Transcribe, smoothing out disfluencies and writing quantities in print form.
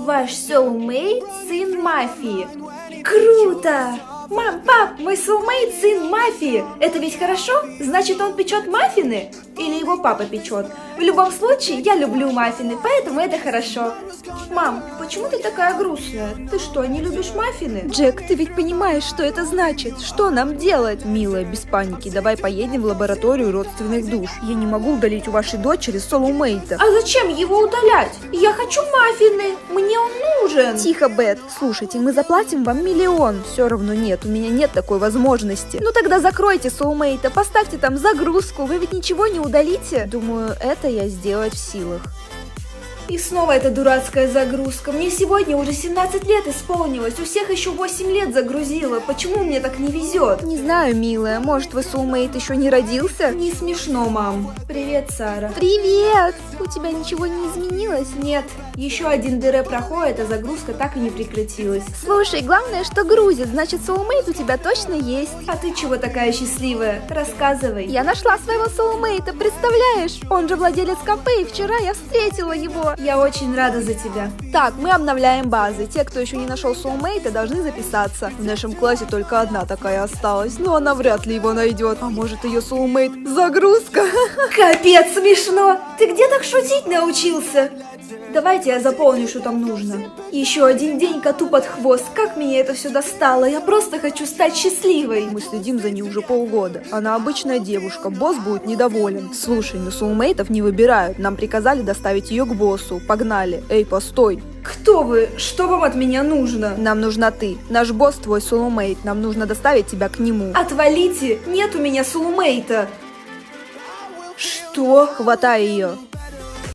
Ваш soulmate – сын мафии. Круто! Мам, пап, мой soulmate – сын мафии. Это ведь хорошо? Значит, он печет маффины? Или его папа печет? В любом случае, я люблю маффины, поэтому это хорошо. Мам, почему ты такая грустная? Ты что, не любишь маффины? Джек, ты ведь понимаешь, что это значит? Что нам делать? Милая, без паники, давай поедем в лабораторию родственных душ. Я не могу удалить у вашей дочери soulmate. А зачем его удалять? Я хочу маффины, мне он нужен. Тихо, Бет. Слушайте, мы заплатим вам 1 000 000. Все равно нет, у меня нет такой возможности. Ну тогда закройте soulmate, поставьте там загрузку. Вы ведь ничего не удалите? Думаю, это я сделать в силах. И снова эта дурацкая загрузка. Мне сегодня уже 17 лет исполнилось. У всех еще 8 лет загрузила. Почему мне так не везет? Не знаю, милая. Может, твой soulmate еще не родился? Не смешно, мам. Привет, Сара. Привет! У тебя ничего не изменилось? Нет. Еще один ДР проходит, а загрузка так и не прекратилась. Слушай, главное, что грузит. Значит, soulmate у тебя точно есть. А ты чего такая счастливая? Рассказывай. Я нашла своего soulmate, представляешь? Он же владелец кафе, и вчера я встретила его. Я очень рада за тебя. Так, мы обновляем базы. Те, кто еще не нашел soulmate, должны записаться. В нашем классе только одна такая осталась, но она вряд ли его найдет. А может, ее soulmate загрузка? Капец смешно! Ты где так шутить научился? Давайте я заполню, что там нужно. Еще один день коту под хвост. Как меня это все достало? Я просто хочу стать счастливой. Мы следим за ней уже полгода. Она обычная девушка. Босс будет недоволен. Слушай, но soulmate'ов не выбирают. Нам приказали доставить ее к боссу. Погнали. Эй, постой. Кто вы? Что вам от меня нужно? Нам нужна ты. Наш босс твой soulmate. Нам нужно доставить тебя к нему. Отвалите. Нет у меня soulmate'а. Что? Хватай ее.